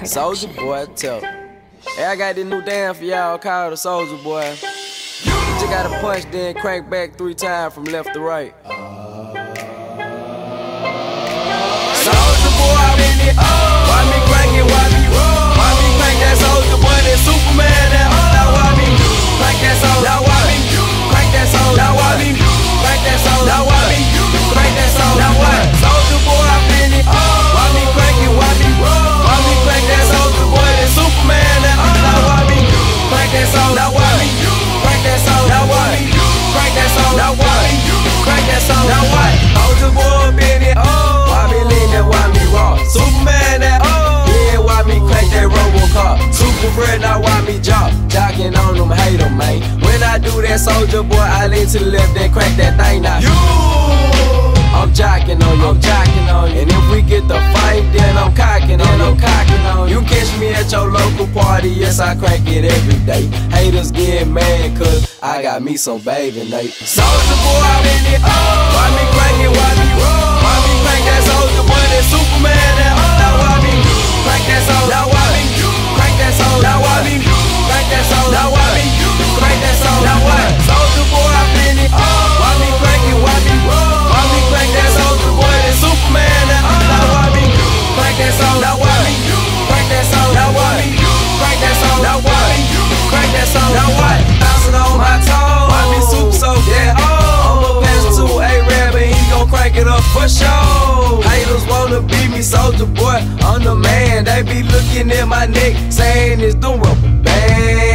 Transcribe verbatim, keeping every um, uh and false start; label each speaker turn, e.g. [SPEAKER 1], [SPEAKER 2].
[SPEAKER 1] Soldier Boy, tell. Hey, I got this new dance for y'all called the Soldier Boy. You just gotta punch, then crank back three times from left to right. Soldier Boy, I'm in it. Why me crank it? Why me roll? Why me crank that Soldier Boy? That Superman, that all. Now why me crank that Soldier? Now why me crank that Soldier? Now why me crank that Soldier? Now why me crank that Soldier? Now what? Soldier Boy, I'm in it. Why me crank it? Why me roll? Why me crank that Soldier Boy? That Superman, that all. Now why me crank that Soldier? Now why me crank that Soldier? Now why me crank that Soldier? Now why me crank that Soldier? Now what? Soldier Boy, I'm in it. Why me lean that? Why me raw? Superman, that oh. Yeah, why me crank that Robocop? Super friend, now why me job? Jocking on them, hate them, man. When I do that, Soldier Boy, I lean to the left, then crank that thing now. You, I'm jocking on you, I'm jocking on you. And if we get the fight, then I'm cocking on you, I'm cocking on you. You catch me at your local party, yes, I crank it every day. Haters get mad, cause I got me some baby Nate. Soldier Boy, I'm in it. Why me crank it? Why me roll? Why me crank that Soldier Boy? That Superman, that oh. Now why me crank that Soldier? Now why me crank that Soldier? Now why me crank that Soldier? Now why me crank that Soldier? Now what? Soldier Boy, I'm in it. Why me crank it? Why me roll? Why me crank that Soldier Boy? That Superman, that oh. Now why me crank that Soldier? Now why me crank that Soldier? Now why me crank that Soldier? Now why me crank that Soldier? Now what? Bouncing on my toes. Why me super so yeah oh. I'ma pass to A-Rab and he gon' crank it up for sure. Haters wanna beat me, Soldier Boy, I'm the man. They be looking at my neck, saying it's the rubber band.